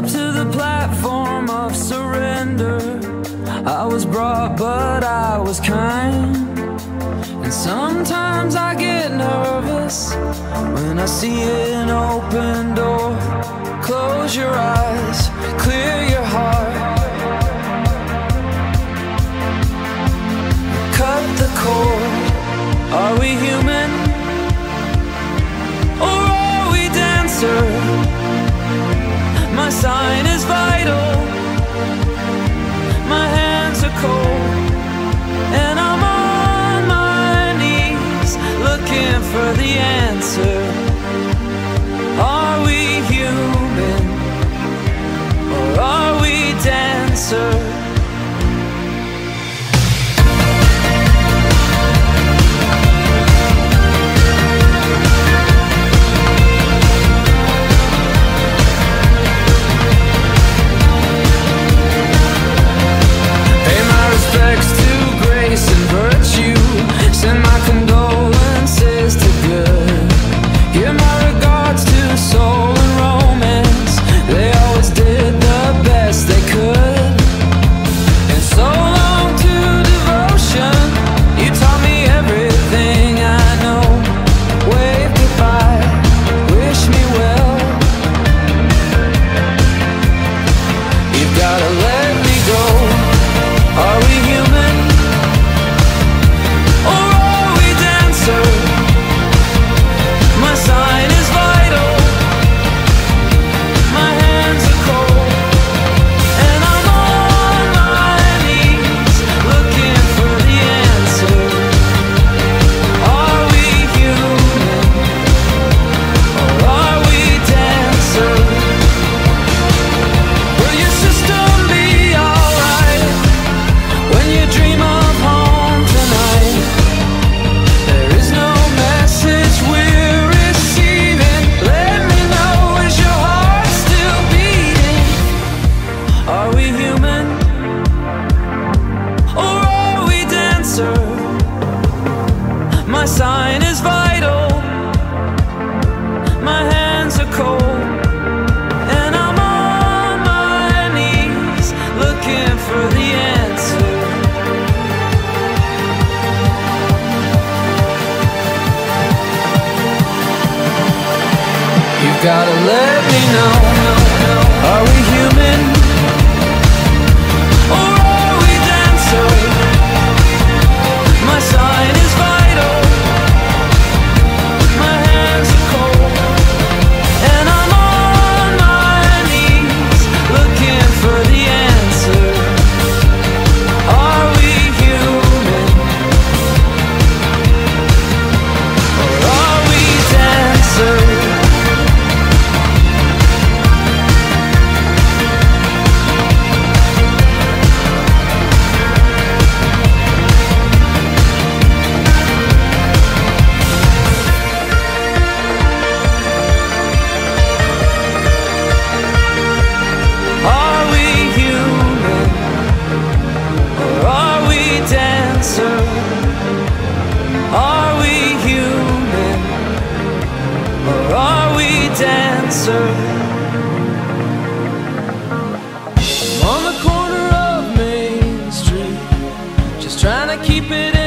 to the platform of surrender. I was brought, but I was kind. And sometimes I get nervous when I see an open door. Close your eyes, clear your heart, cut the cord. Are we human, or are we dancer? My sign is vital, my hands are cold, and I'm on my knees looking for the answer. Are we human, or are we dancer? Send my condolences to good. Give my regards to soul and romance. They always did the best they could. And so long to devotion. You taught me everything I know. Wave goodbye, wish me well. You've gotta let me go. Are we human? My sign is vital, my hands are cold, and I'm on my knees looking for the answer. Are we human, or are we dancer? Will your system be alright when you dream of home tonight? There is no message we're receiving. Let me know, is your heart still beating? Are we human, or are we dancer? My sign is vital, my hands are cold, and I'm on my knees looking for the answer. You've gotta let me know. Are we human, or are we dancer? My sign is vital, my hands are cold, and I'm on my knees looking for the answer. Are we human, or are we dancer? Are we human, or are we dancer? Are we human, or are we dancer? I'm on the corner of Main Street, just trying to keep it